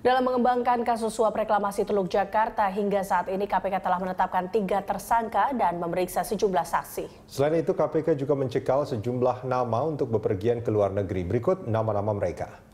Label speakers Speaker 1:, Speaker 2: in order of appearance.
Speaker 1: Dalam mengembangkan kasus suap reklamasi Teluk Jakarta, hingga saat ini KPK telah menetapkan 3 tersangka dan memeriksa sejumlah saksi.
Speaker 2: Selain itu, KPK juga mencekal sejumlah nama untuk bepergian ke luar negeri. Berikut nama-nama mereka.